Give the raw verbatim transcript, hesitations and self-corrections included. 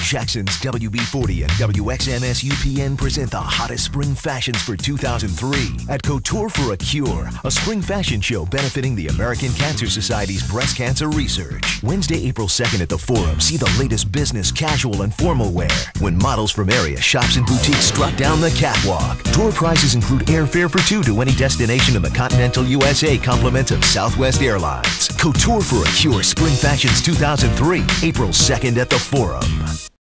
Jackson's W B forty and W X M S U P N present the hottest spring fashions for two thousand three at Couture for a Cure, a spring fashion show benefiting the American Cancer Society's breast cancer research. Wednesday, April second at the Forum, see the latest business, casual, and formal wear when models from area shops and boutiques strut down the catwalk. Tour prices include airfare for two to any destination in the continental U S A, compliments of Southwest Airlines. Couture for a Cure Spring Fashions two thousand three, April second at the Forum.